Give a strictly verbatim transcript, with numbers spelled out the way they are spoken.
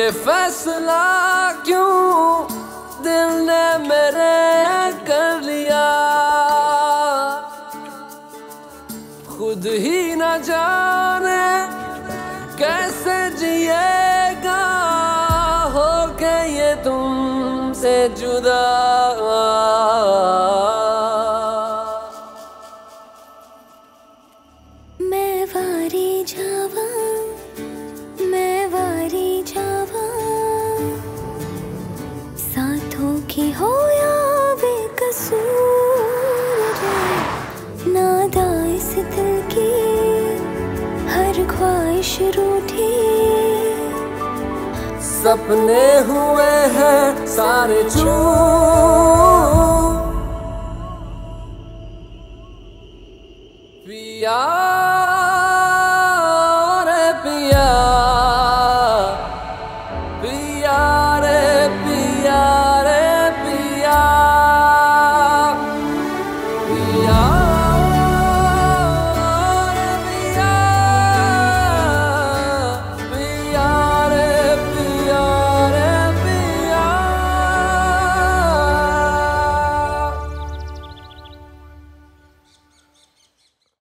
ये फैसला क्यों दिल ने मेरे कर लिया, खुद ही न जाने कैसे जिएगा हो के ये तुमसे जुदा। मैं वारी जावा, मैं वारी जावा, साथों की हो या बेकसूर, नादा इस दिल की हर ख्वाहिश रूठी। सपने हुए हैं सारे चूर, पिया